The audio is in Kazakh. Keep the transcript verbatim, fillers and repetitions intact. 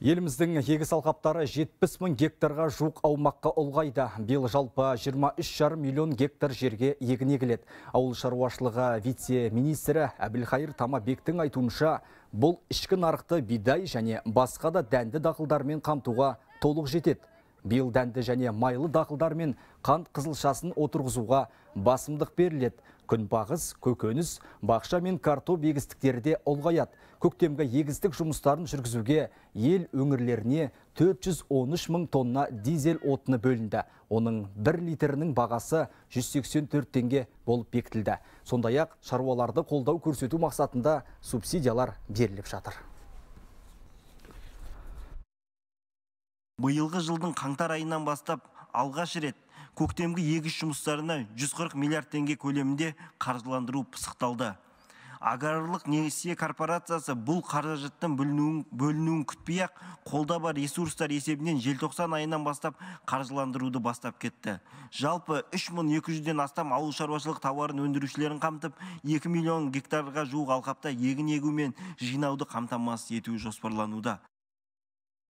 Еліміздің егіс алқаптары жетпіс мың гектарға жуық аумаққа ұлғайды. Биыл жалпы жиырма үш жарым миллион гектар жерге егін егіледі. Ауыл шаруашылығы вице-министрі Әбілхайыр Тамабектің айтуынша, бұл ішкі нарықты бидай және басқа да дәнді дақылдармен қамтуға толық жетеді. Биыл дәнді және майлы дақылдармен қант қызылшасын отырғызуға басымдық беріледі. Күнбағыс, көкөніс, бақша мен картоп егістіктері де ұлғаяды. Көктемгі егістік жұмыстарын жүргізуге ел өңірлеріне төрт жүз он үш мың тонна дизель отыны бөлінді. Оның бір литрінің бағасы жүз сексен төрт теңге болып бекітілді. Сондай-ақ шаруаларды қолдау көрсету мақсатында субсидиялар беріліп жатыр. Биылғы жылдың қаңтар айынан бастап алғаш рет көктемгі егіс жұмыстарына жүз қырық миллиард теңге көлемінде қаржыландыру пысықталды. Аграрлық несие корпорациясы бұл қаражаттың бөлінуін, бөлінуін күтпей-ақ қолда бар ресурстар есебінен желтоқсан айынан бастап қаржыландыруды бастап кетті. Жалпы үш мың екі жүзден астам ауыл шаруашылық тауарын өндірушілерін қамтып, екі миллион гектарға жуық алқапта егін егу мен жинауды қамтамасыз ету жоспарлануда.